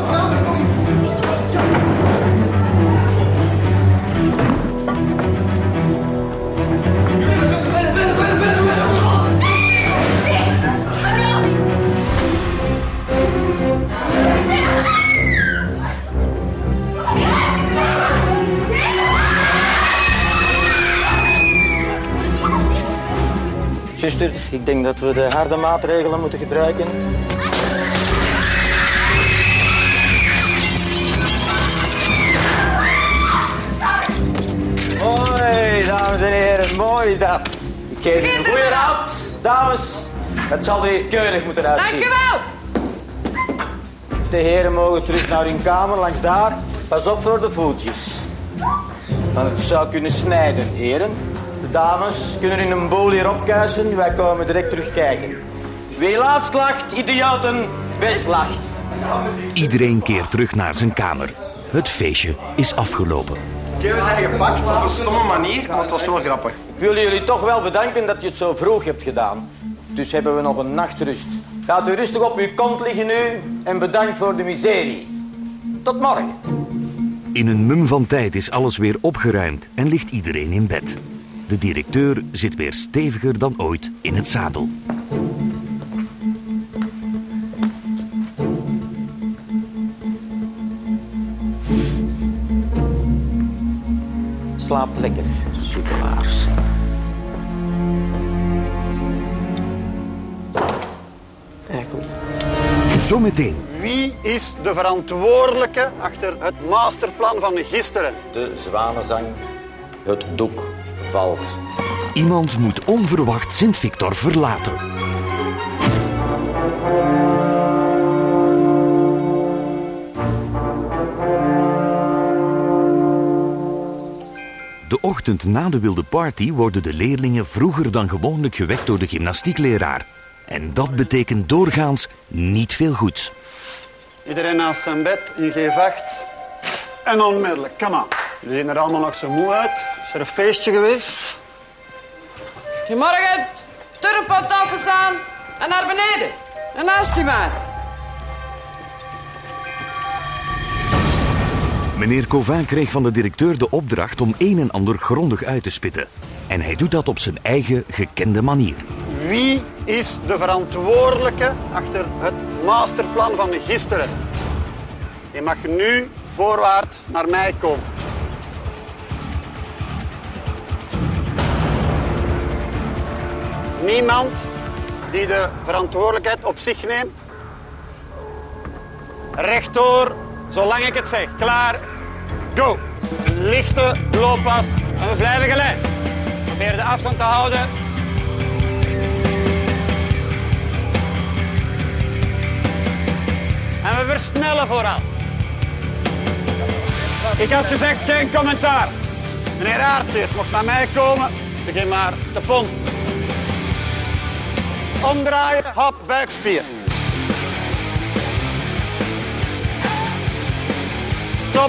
Zuster, ik denk dat we de harde maatregelen moeten gebruiken. Mooi, dames en heren, mooi dat. Ik geef u een goede raad, dames. Het zal er hier keurig moeten uitzien. Dank u wel. De heren mogen terug naar hun kamer langs daar. Pas op voor de voetjes. Dan zou kunnen snijden, heren. De dames kunnen in een boel hier opkuisen. Wij komen direct terugkijken. Wie laatst lacht, idioten, best lacht. Iedereen keert terug naar zijn kamer. Het feestje is afgelopen. Oké, we zijn gepakt op een stomme manier, maar het was wel grappig. Ik wil jullie toch wel bedanken dat je het zo vroeg hebt gedaan. Dus hebben we nog een nachtrust. Gaat u rustig op uw kont liggen nu en bedankt voor de miserie. Tot morgen. In een mum van tijd is alles weer opgeruimd en ligt iedereen in bed. De directeur zit weer steviger dan ooit in het zadel. Slaap lekker, sukkelaars. Zometeen. Wie is de verantwoordelijke achter het masterplan van gisteren? De zwanenzang, het doek valt. Iemand moet onverwacht Sint-Victor verlaten. De ochtend na de wilde party worden de leerlingen vroeger dan gewoonlijk gewekt door de gymnastiekleraar. En dat betekent doorgaans niet veel goeds. Iedereen naast zijn bed in G acht. En onmiddellijk, come on. Jullie zien er allemaal nog zo moe uit. Is er een feestje geweest? Goedemorgen. Turfpantafels aan en naar beneden. En naast u maar. Meneer Cauvin kreeg van de directeur de opdracht om een en ander grondig uit te spitten. En hij doet dat op zijn eigen gekende manier. Wie is de verantwoordelijke achter het masterplan van gisteren. Je mag nu voorwaarts naar mij komen. Er is niemand die de verantwoordelijkheid op zich neemt. Rechtdoor, zolang ik het zeg. Klaar, go. Een lichte looppas en we blijven gelijk. Probeer de afstand te houden. En we versnellen vooral. Ik had gezegd geen commentaar. Meneer Aardgeers mocht naar mij komen. Begin maar te pompen. Omdraaien, hop, buikspier. Stop.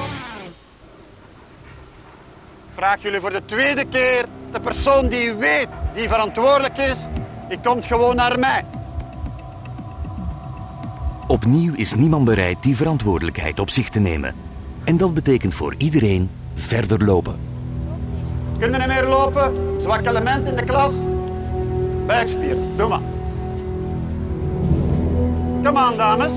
Ik vraag jullie voor de tweede keer. De persoon die weet, die verantwoordelijk is, die komt gewoon naar mij. Opnieuw is niemand bereid die verantwoordelijkheid op zich te nemen. En dat betekent voor iedereen verder lopen. Kunnen we niet meer lopen? Zwak element in de klas? Buikspier, doe maar. Kom aan, dames.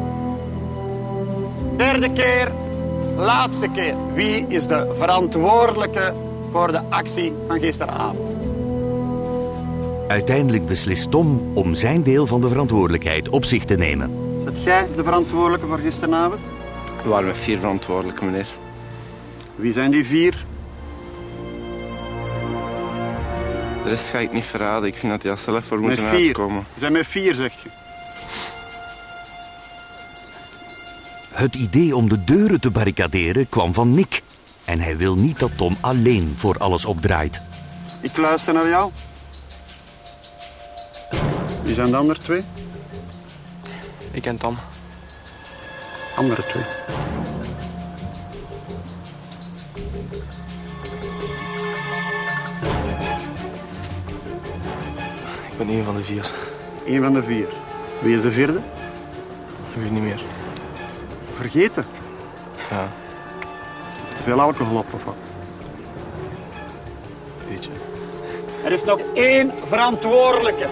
Derde keer, laatste keer. Wie is de verantwoordelijke voor de actie van gisteravond? Uiteindelijk beslist Tom om zijn deel van de verantwoordelijkheid op zich te nemen. Bent jij de verantwoordelijke voor gisteravond? We waren met vier verantwoordelijke, meneer. Wie zijn die vier? De rest ga ik niet verraden. Ik vind dat hij daar zelf voor moet met vier. uitkomen. Ze zijn met vier, zeg je. Het idee om de deuren te barricaderen kwam van Nick. En hij wil niet dat Tom alleen voor alles opdraait. Ik luister naar jou. Wie zijn de andere twee? Ik en Tom. Andere twee. Ik ben een van de vier. Eén van de vier. Wie is de vierde? Ik weet niet meer. Vergeten? Ja. Veel alcohol op of wat? Weet je. Er is nog één verantwoordelijke.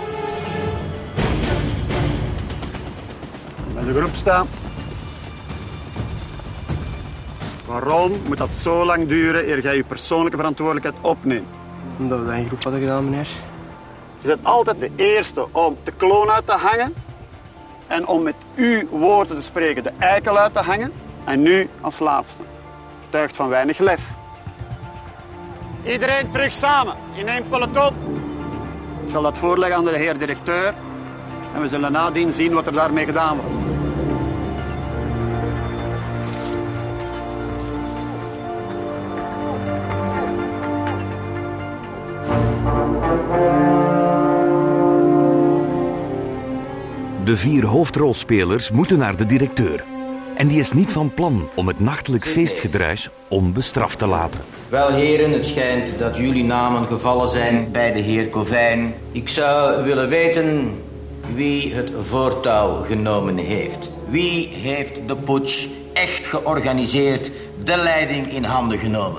Bij de groep staan. Waarom moet dat zo lang duren eer jij je persoonlijke verantwoordelijkheid opneemt? Omdat we dat in groep hadden gedaan, meneer. Je bent altijd de eerste om de kloon uit te hangen en om met uw woorden te spreken de eikel uit te hangen. En nu als laatste. Getuigt van weinig lef. Iedereen terug samen in één peloton. Ik zal dat voorleggen aan de heer directeur en we zullen nadien zien wat er daarmee gedaan wordt. De vier hoofdrolspelers moeten naar de directeur. En die is niet van plan om het nachtelijk feestgedruis onbestraft te laten. Wel, heren, het schijnt dat jullie namen gevallen zijn bij de heer Kovijn. Ik zou willen weten wie het voortouw genomen heeft. Wie heeft de putsch echt georganiseerd, de leiding in handen genomen?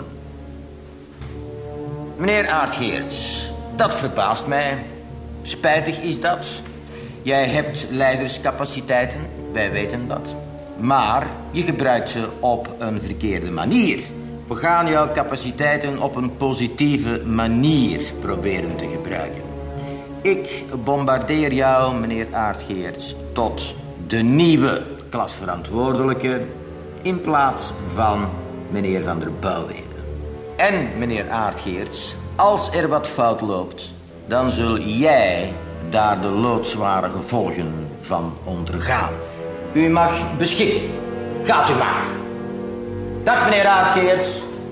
Meneer Aardgeerts, dat verbaast mij. Spijtig is dat. Jij hebt leiderscapaciteiten, wij weten dat. Maar je gebruikt ze op een verkeerde manier. We gaan jouw capaciteiten op een positieve manier proberen te gebruiken. Ik bombardeer jou, meneer Aardgeerts, tot de nieuwe klasverantwoordelijke in plaats van meneer Van der Bouwwede. En, meneer Aardgeerts, als er wat fout loopt, dan zul jij daar de loodzware gevolgen van ondergaan. U mag beschikken. Gaat u maar. Dag, meneer Aardgeerts.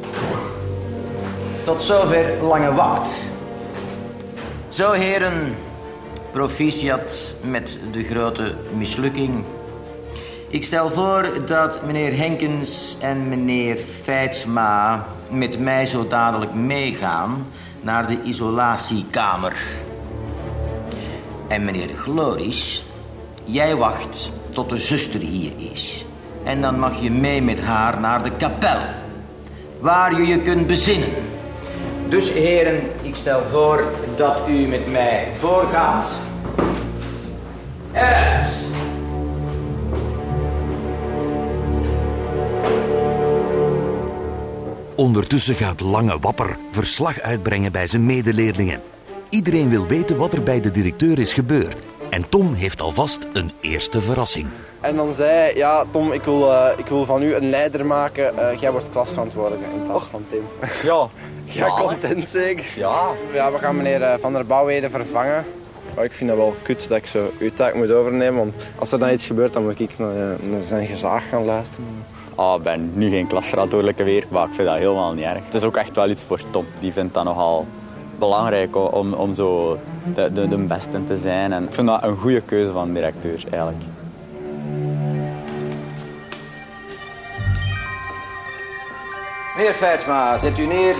Tot zover Lange Waard. Zo, heren, proficiat met de grote mislukking. Ik stel voor dat meneer Henkens en meneer Feitsma met mij zo dadelijk meegaan naar de isolatiekamer. En meneer Gloris, jij wacht tot de zuster hier is. En dan mag je mee met haar naar de kapel, waar je je kunt bezinnen. Dus heren, ik stel voor dat u met mij voorgaat Eruit. Ondertussen gaat Lange Wapper verslag uitbrengen bij zijn medeleerlingen. Iedereen wil weten wat er bij de directeur is gebeurd. En Tom heeft alvast een eerste verrassing. En dan zei hij, ja Tom, ik wil, uh, ik wil van u een leider maken. Uh, jij wordt klasverantwoordelijke in plaats van Tim. Ja. Jij ja, content zeker? Ja. Ja, we gaan meneer Van der Bouwheden vervangen. Maar ik vind het wel kut dat ik zo uw taak moet overnemen. Want als er dan iets gebeurt, dan moet ik naar, naar zijn gezag gaan luisteren. Oh, ik ben nu geen klasverantwoordelijke meer, maar ik vind dat helemaal niet erg. Het is ook echt wel iets voor Tom. Die vindt dat nogal belangrijk om, om zo de, de, de beste te zijn. En ik vind dat een goede keuze van de directeur, eigenlijk. Meneer Feitsma, zet u neer.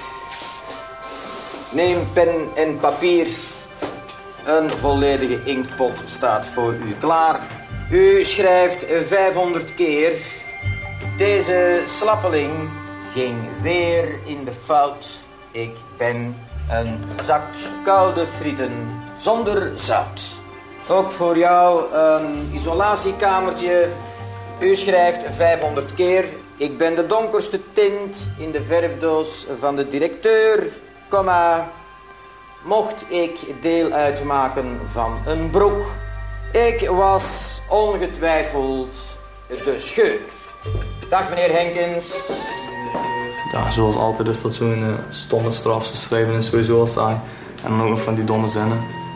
Neem pen en papier. Een volledige inktpot staat voor u klaar. U schrijft vijfhonderd keer. Deze slappeling ging weer in de fout. Ik ben een zak koude frieten zonder zout. Ook voor jou een isolatiekamertje. U schrijft vijfhonderd keer. Ik ben de donkerste tint in de verfdoos van de directeur, komma. Mocht ik deel uitmaken van een broek, ik was ongetwijfeld de scheur. Dag meneer Henkens. Ja, zoals altijd is dat zo'n uh, stomme straf te schrijven is sowieso al saai. En dan ook nog van die domme zinnen.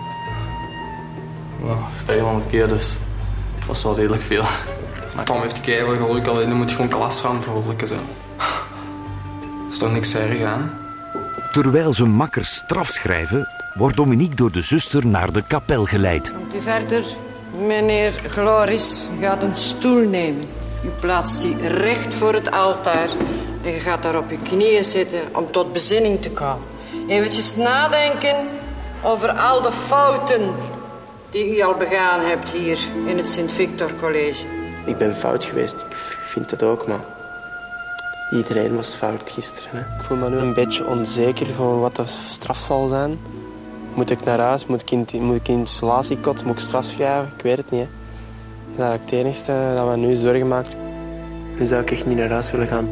Ja, vijfhonderd keer, dus dat was wel redelijk veel. Tom heeft keihard geluk, alleen dan moet je gewoon klasverantwoordelijke zijn. Dat is toch niks erg aan? Terwijl zijn makkers straf schrijven, wordt Dominique door de zuster naar de kapel geleid. Komt u verder? Meneer Gloris gaat een stoel nemen. U plaatst die recht voor het altaar en je gaat daar op je knieën zitten om tot bezinning te komen. Eventjes nadenken over al de fouten die u al begaan hebt hier in het Sint-Victor College. Ik ben fout geweest, ik vind het ook, maar iedereen was fout gisteren. Hè. Ik voel me nu een beetje onzeker van wat de straf zal zijn. Moet ik naar huis? Moet ik in, moet ik in het isolatiekot? Moet ik straf schrijven? Ik weet het niet. Hè. Dat is eigenlijk het enige dat me nu zorgen maakt. Nu zou ik echt niet naar huis willen gaan.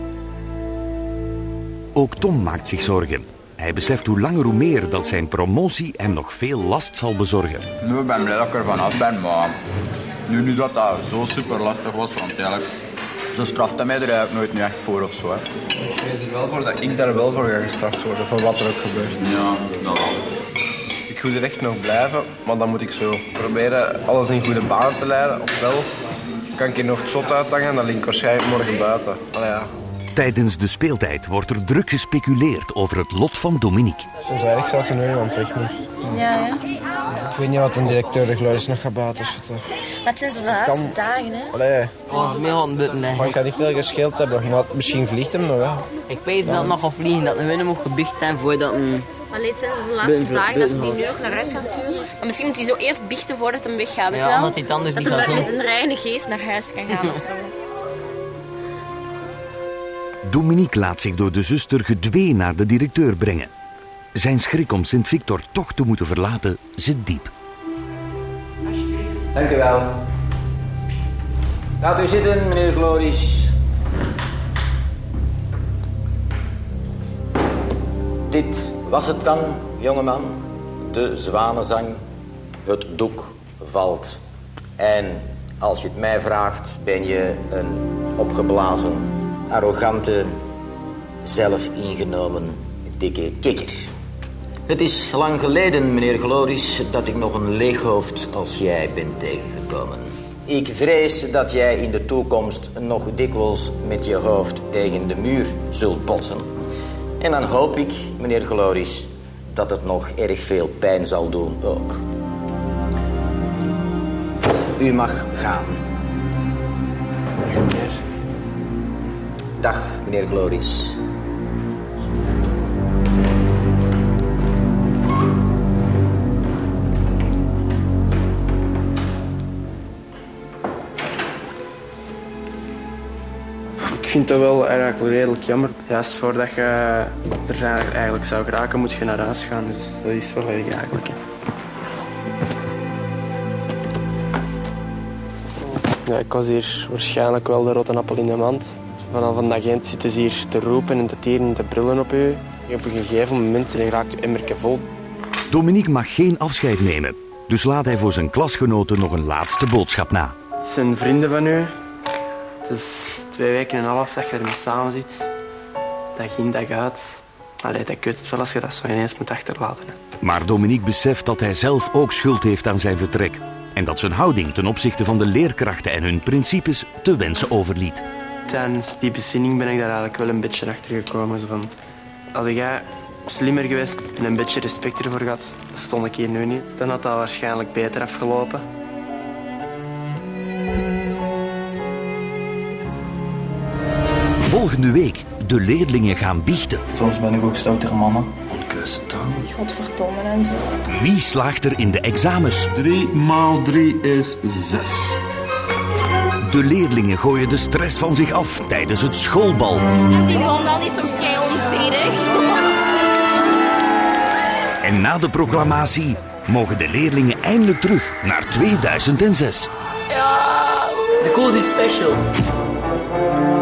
Ook Tom maakt zich zorgen. Hij beseft hoe langer hoe meer dat zijn promotie hem nog veel last zal bezorgen. Nu ben ik blij dat ik er vanaf ben, maar nu niet dat dat zo super lastig was, want eigenlijk zo strafte mij er eigenlijk nooit nu echt voor of zo. Hè. Ik vrees er wel voor dat ik daar wel voor ga gestraft worden, voor wat er ook gebeurt. Ja, dat wel. Ik moet er echt nog blijven, maar dan moet ik zo proberen alles in goede banen te leiden. Ofwel kan ik hier nog het zot uithangen en dan lig ik waarschijnlijk morgen buiten. Allee, ja. Tijdens de speeltijd wordt er druk gespeculeerd over het lot van Dominique. Soms erg zelfs er nu iemand weg moest. Ja, ja. Ik weet niet wat een directeur de Gloris nog gaat buiten zetten. Maar het zijn zo de laatste kan... dagen, hè. Allee. Oh, meer aan buiten, maar ik ga niet veel gescheeld hebben, maar misschien vliegt hem nog, hè. Ik weet dat het nog gaat vliegen, dat een winnen moet gebicht zijn voordat een... Maar leed zijn ze de laatste buiten, dagen dat ze die nu ook naar huis gaan sturen. Maar misschien moet hij zo eerst biechten voordat hij weggaat, weet ja, wel? Dat hij het anders dat niet gaat doen. met een reine geest naar huis kan gaan of zo. Dominique laat zich door de zuster gedwee naar de directeur brengen. Zijn schrik om Sint-Victor toch te moeten verlaten zit diep. Dank u wel. Gaat u zitten, meneer Gloris. Dit was het dan, jongeman. De zwanenzang. Het doek valt. En als je het mij vraagt, ben je een opgeblazen, arrogante, zelfingenomen, dikke kikker. Het is lang geleden, meneer Gloris, dat ik nog een leeghoofd als jij ben tegengekomen. Ik vrees dat jij in de toekomst nog dikwijls met je hoofd tegen de muur zult botsen. En dan hoop ik, meneer Gloris, dat het nog erg veel pijn zal doen ook. U mag gaan. Dag, meneer Gloris. Ik vind het wel eigenlijk redelijk jammer. Juist voordat je er eigenlijk zou geraken, moet je naar huis gaan. Dus dat is wel erg eigenlijk. Hè. Ja, ik was hier waarschijnlijk wel de rotte appel in de mand. Vanaf van dag één zitten ze hier te roepen en te tieren en te brullen op u. Op een gegeven moment raakt je emmerke vol. Dominique mag geen afscheid nemen. Dus laat hij voor zijn klasgenoten nog een laatste boodschap na. Het zijn vrienden van u. Het is twee weken en een half dat je ermee samen zit. Dag in, dag uit. Allee, dat kut het wel als je dat zo ineens moet achterlaten. Hè. Maar Dominique beseft dat hij zelf ook schuld heeft aan zijn vertrek. En dat zijn houding ten opzichte van de leerkrachten en hun principes te wensen overliet. Tijdens die bezinning ben ik daar eigenlijk wel een beetje achter gekomen. Zo van, als jij slimmer geweest en een beetje respect ervoor had, dat stond ik hier nu niet. Dan had dat waarschijnlijk beter afgelopen. Volgende week, de leerlingen gaan biechten. Soms ben ik ook stoutere mannen. Onkeuze taal. Godverdomme en zo. Wie slaagt er in de examens? drie maal drie is zes. De leerlingen gooien de stress van zich af tijdens het schoolbal. En die hond al niet zo kei onvredig. En na de proclamatie mogen de leerlingen eindelijk terug naar tweeduizend zes. De Cozy Special.